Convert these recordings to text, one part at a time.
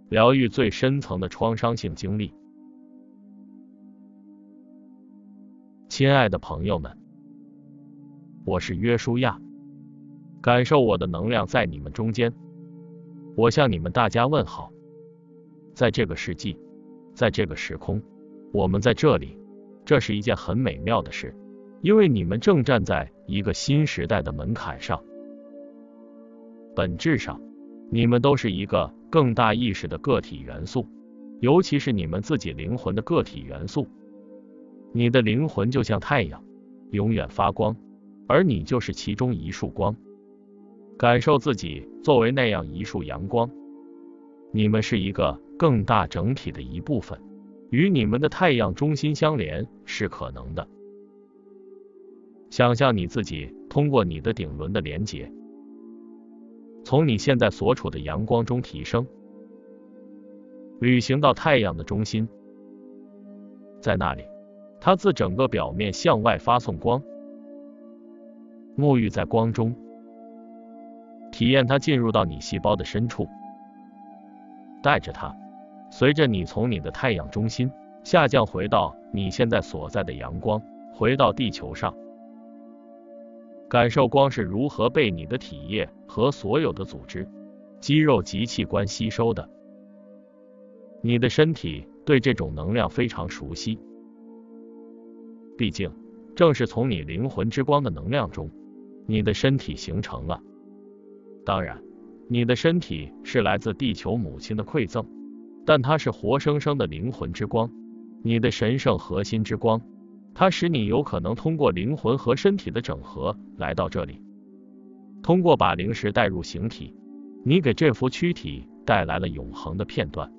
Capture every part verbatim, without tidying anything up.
疗愈最深层的创伤性经历。亲爱的朋友们，我是约书亚，感受我的能量在你们中间。我向你们大家问好。在这个世纪，在这个时空，我们在这里，这是一件很美妙的事，因为你们正站在一个新时代的门槛上。本质上，你们都是一个更大意识的个体元素，尤其是你们自己灵魂的个体元素。你的灵魂就像太阳，永远发光，而你就是其中一束光。感受自己作为那样一束阳光。你们是一个更大整体的一部分，与你们的太阳中心相连是可能的。想象你自己通过你的顶轮的连结，从你现在所处的阳光中提升，旅行到太阳的中心。在那里，它自整个表面向外发送光，沐浴在光中，体验它进入到你细胞的深处，带着它，随着你从你的太阳中心下降回到你现在所在的阳光，回到地球上。感受光是如何被你的体液和所有的组织、肌肉及器官吸收的。你的身体对这种能量非常熟悉，毕竟正是从你灵魂之光的能量中，你的身体形成了。当然，你的身体是来自地球母亲的馈赠，但它是活生生的灵魂之光，你的神圣核心之光，它使你有可能通过灵魂和身体的整合来到这里。通过把灵石带入形体，你给这幅躯体带来了永恒的片段。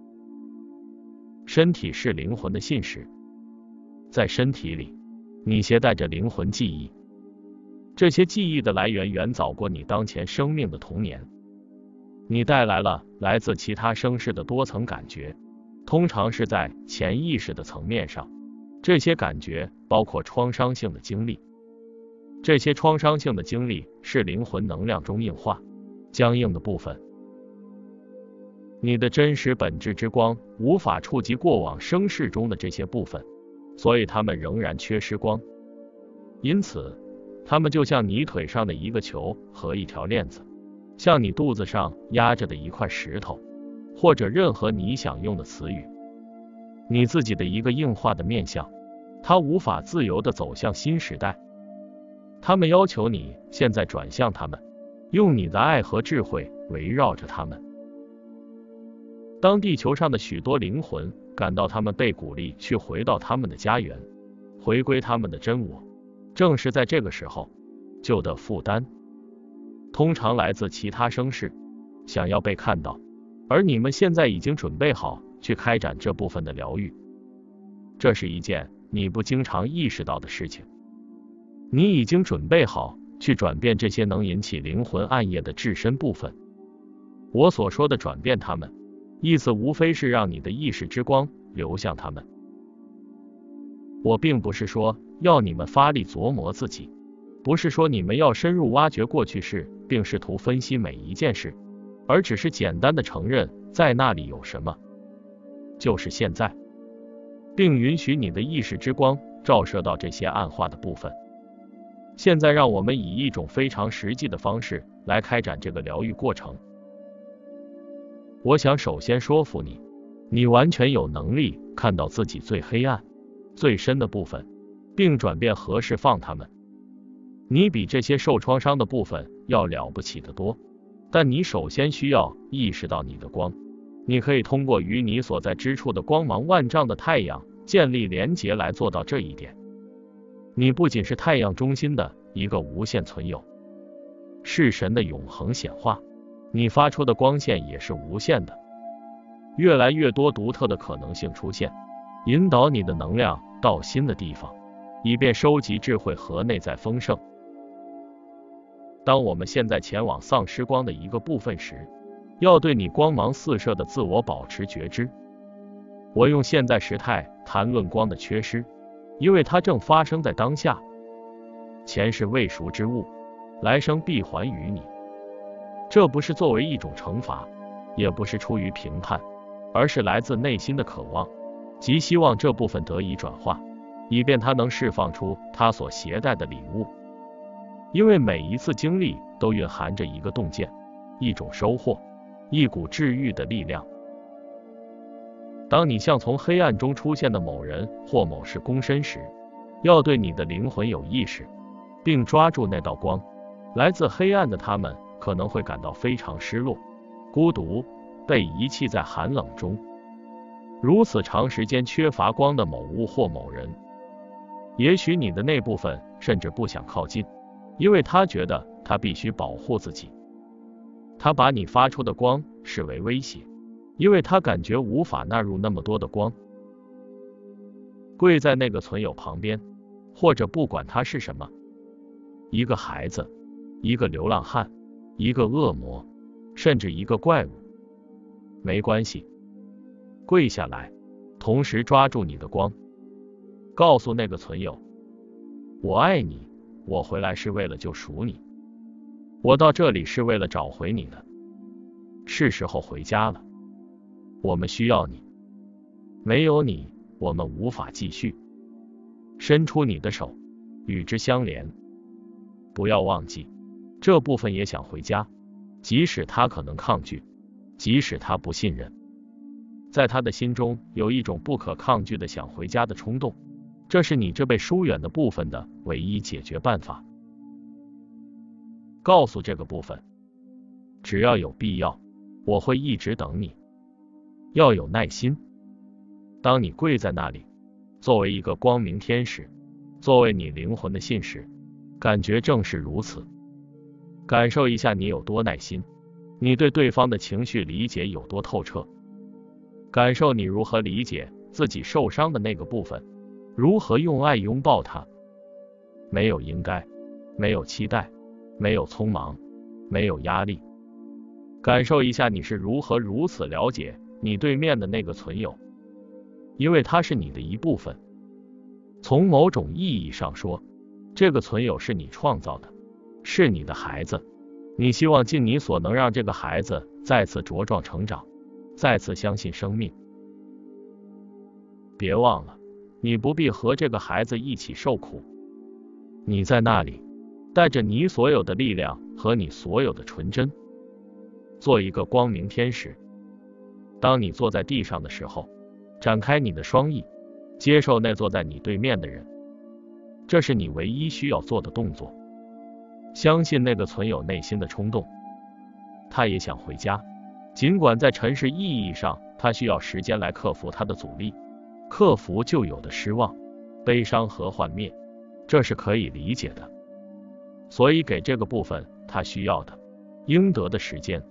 身体是灵魂的信使，在身体里，你携带着灵魂记忆，这些记忆的来源远早过你当前生命的童年。你带来了来自其他生世的多层感觉，通常是在潜意识的层面上。这些感觉包括创伤性的经历，这些创伤性的经历是灵魂能量中硬化、僵硬的部分。你的真实本质之光无法触及过往生世中的这些部分，所以它们仍然缺失光。因此，它们就像你腿上的一个球和一条链子，像你肚子上压着的一块石头，或者任何你想用的词语。你自己的一个硬化的面向，它无法自由地走向新时代。他们要求你现在转向他们，用你的爱和智慧围绕着他们。当地球上的许多灵魂感到他们被鼓励去回到他们的家园，回归他们的真我，正是在这个时候，旧的负担通常来自其他生世，想要被看到，而你们现在已经准备好去开展这部分的疗愈。这是一件你不经常意识到的事情。你已经准备好去转变这些能引起灵魂暗夜的至深部分。我所说的转变它们，意思无非是让你的意识之光流向他们。我并不是说要你们发力琢磨自己，不是说你们要深入挖掘过去式并试图分析每一件事，而只是简单的承认在那里有什么，就是现在，并允许你的意识之光照射到这些暗化的部分。现在让我们以一种非常实际的方式来开展这个疗愈过程。我想首先说服你，你完全有能力看到自己最黑暗、最深的部分，并转变和释放它们。你比这些受创伤的部分要了不起得多，但你首先需要意识到你的光。你可以通过与你所在之处的光芒万丈的太阳建立连结来做到这一点。你不仅是太阳中心的一个无限存有，是神的永恒显化，你发出的光线也是无限的。越来越多独特的可能性出现，引导你的能量到新的地方，以便收集智慧和内在丰盛。当我们现在前往丧失光的一个部分时，要对你光芒四射的自我保持觉知。我用现在时态谈论光的缺失，因为它正发生在当下。前世未熟之物，来生必还于你。这不是作为一种惩罚， 也不是出于评判，而是来自内心的渴望，即希望这部分得以转化，以便它能释放出它所携带的礼物。因为每一次经历都蕴含着一个洞见，一种收获，一股治愈的力量。当你向从黑暗中出现的某人或某事躬身时，要对你的灵魂有意识，并抓住那道光。来自黑暗的他们可能会感到非常失落、孤独，被遗弃在寒冷中。如此长时间缺乏光的某物或某人，也许你的那部分甚至不想靠近，因为他觉得他必须保护自己。他把你发出的光视为威胁，因为他感觉无法纳入那么多的光。跪在那个存有旁边，或者不管他是什么，一个孩子，一个流浪汉，一个恶魔，甚至一个怪物，没关系，跪下来，同时抓住你的光，告诉那个存有，我爱你，我回来是为了救赎你，我到这里是为了找回你的，是时候回家了，我们需要你，没有你，我们无法继续。伸出你的手，与之相连，不要忘记，这部分也想回家，即使他可能抗拒，即使他不信任，在他的心中有一种不可抗拒的想回家的冲动，这是你这被疏远的部分的唯一解决办法。告诉这个部分，只要有必要，我会一直等你，要有耐心。当你跪在那里，作为一个光明天使，作为你灵魂的信使，感觉正是如此。感受一下你有多耐心，你对对方的情绪理解有多透彻，感受你如何理解自己受伤的那个部分，如何用爱拥抱它。没有应该，没有期待，没有匆忙，没有压力。感受一下你是如何如此了解你对面的那个存有，因为它是你的一部分。从某种意义上说，这个存有是你创造的，是你的孩子，你希望尽你所能让这个孩子再次茁壮成长，再次相信生命。别忘了，你不必和这个孩子一起受苦，你在那里，带着你所有的力量和你所有的纯真，做一个光明天使。当你坐在地上的时候，展开你的双翼，接受那坐在你对面的人，这是你唯一需要做的动作。相信那个存有内心的冲动，他也想回家，尽管在尘世意义上他需要时间来克服他的阻力，克服旧有的失望、悲伤和幻灭，这是可以理解的。所以给这个部分他需要的、应得的时间。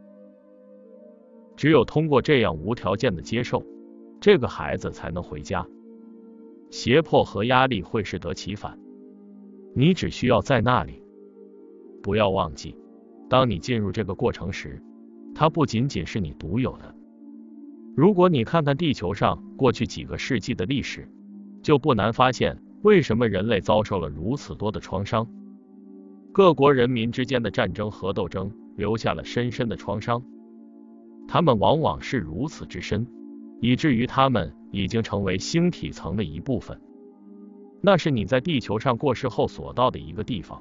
只有通过这样无条件的接受，这个孩子才能回家。胁迫和压力会适得其反，你只需要在那里。不要忘记，当你进入这个过程时，它不仅仅是你独有的。如果你看看地球上过去几个世纪的历史，就不难发现为什么人类遭受了如此多的创伤。各国人民之间的战争和斗争留下了深深的创伤，他们往往是如此之深，以至于他们已经成为星体层的一部分。那是你在地球上过世后所到的一个地方。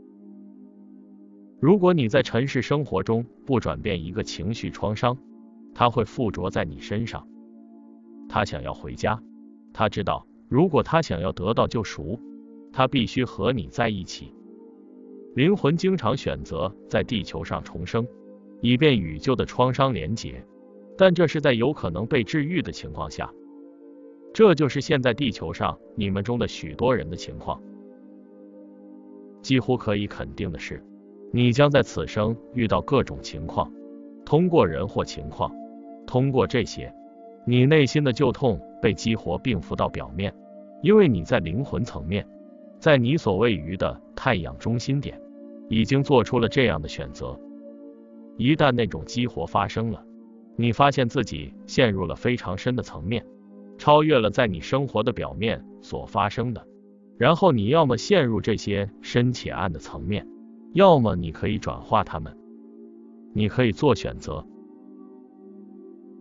如果你在尘世生活中不转变一个情绪创伤，它会附着在你身上。他想要回家，他知道如果他想要得到救赎，他必须和你在一起。灵魂经常选择在地球上重生，以便与旧的创伤连结，但这是在有可能被治愈的情况下。这就是现在地球上你们中的许多人的情况。几乎可以肯定的是，你将在此生遇到各种情况，通过人或情况，通过这些，你内心的旧痛被激活并浮到表面，因为你在灵魂层面，在你所位于的太阳中心点，已经做出了这样的选择。一旦那种激活发生了，你发现自己陷入了非常深的层面，超越了在你生活的表面所发生的，然后你要么陷入这些深且暗的层面，要么你可以转化它们。你可以做选择，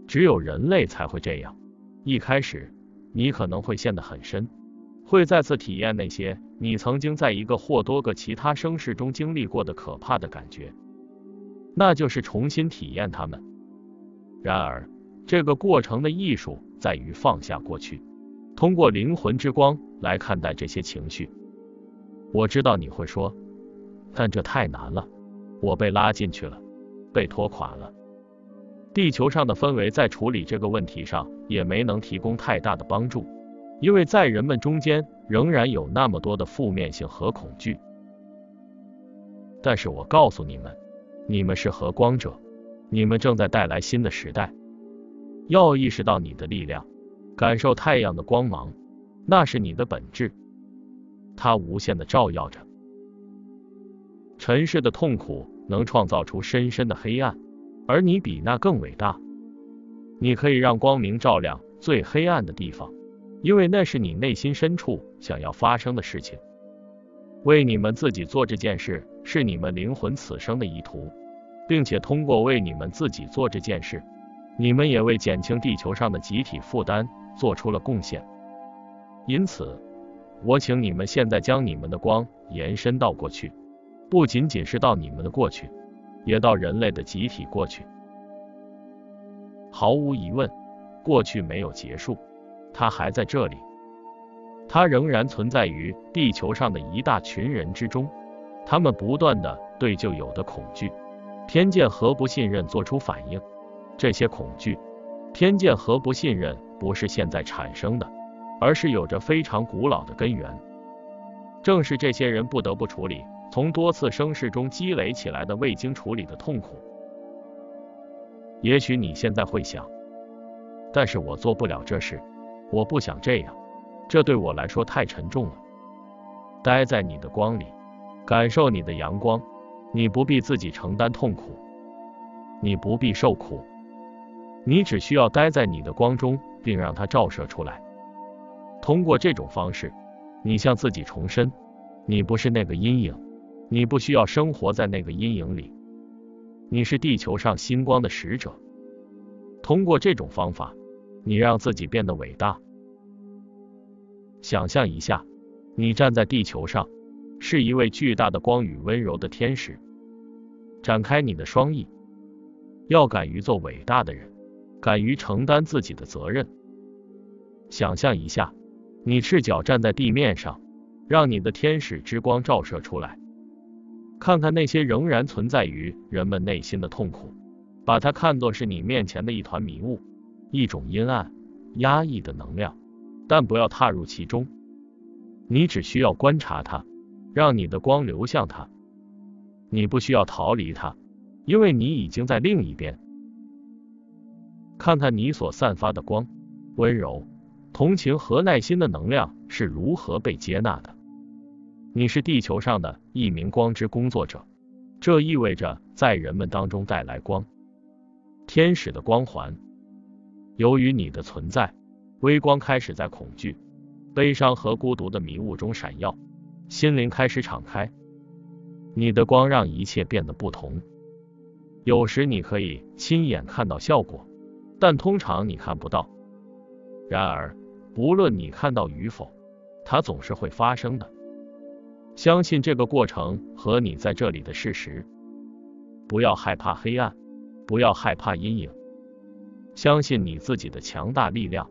只有人类才会这样。一开始，你可能会陷得很深，会再次体验那些你曾经在一个或多个其他生世中经历过的可怕的感觉，那就是重新体验它们。然而，这个过程的艺术在于放下过去，通过灵魂之光来看待这些情绪。我知道你会说，但这太难了，我被拉进去了，被拖垮了。地球上的氛围在处理这个问题上也没能提供太大的帮助，因为在人们中间仍然有那么多的负面性和恐惧。但是我告诉你们，你们是和光者，你们正在带来新的时代。要意识到你的力量，感受太阳的光芒，那是你的本质，它无限的照耀着。尘世的痛苦能创造出深深的黑暗，而你比那更伟大。你可以让光明照亮最黑暗的地方，因为那是你内心深处想要发生的事情。为你们自己做这件事是你们灵魂此生的意图，并且通过为你们自己做这件事，你们也为减轻地球上的集体负担做出了贡献。因此，我请你们现在将你们的光延伸到过去，不仅仅是到你们的过去，也到人类的集体过去。毫无疑问，过去没有结束，它还在这里，它仍然存在于地球上的一大群人之中。他们不断地对旧有的恐惧、偏见和不信任做出反应。这些恐惧、偏见和不信任不是现在产生的，而是有着非常古老的根源。正是这些人不得不处理从多次生世中积累起来的未经处理的痛苦。也许你现在会想，但是我做不了这事，我不想这样，这对我来说太沉重了。待在你的光里，感受你的阳光，你不必自己承担痛苦，你不必受苦，你只需要待在你的光中，并让它照射出来。通过这种方式，你向自己重申，你不是那个阴影，你不需要生活在那个阴影里，你是地球上星光的使者。通过这种方法，你让自己变得伟大。想象一下，你站在地球上，是一位巨大的光与温柔的天使。展开你的双翼，要敢于做伟大的人，敢于承担自己的责任。想象一下，你赤脚站在地面上，让你的天使之光照射出来。看看那些仍然存在于人们内心的痛苦，把它看作是你面前的一团迷雾，一种阴暗、压抑的能量，但不要踏入其中。你只需要观察它，让你的光流向它。你不需要逃离它，因为你已经在另一边。看看你所散发的光、温柔、同情和耐心的能量是如何被接纳的。你是地球上的一名光之工作者，这意味着在人们当中带来光，天使的光环。由于你的存在，微光开始在恐惧、悲伤和孤独的迷雾中闪耀，心灵开始敞开。你的光让一切变得不同。有时你可以亲眼看到效果，但通常你看不到。然而，不论你看到与否，它总是会发生的。相信这个过程和你在这里的事实。不要害怕黑暗，不要害怕阴影，相信你自己的强大力量。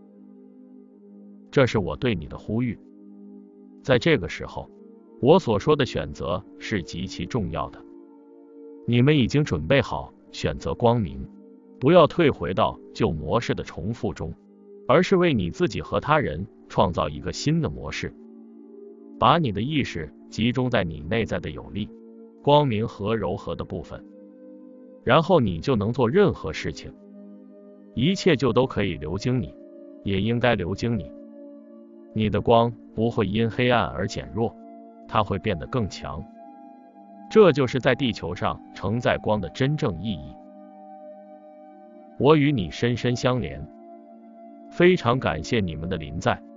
这是我对你的呼吁。在这个时候，我所说的选择是极其重要的。你们已经准备好选择光明，不要退回到旧模式的重复中，而是为你自己和他人创造一个新的模式。把你的意识集中在你内在的有力、光明和柔和的部分，然后你就能做任何事情，一切就都可以流经你，也应该流经你。你的光不会因黑暗而减弱，它会变得更强。这就是在地球上承载光的真正意义。我与你深深相连，非常感谢你们的临在。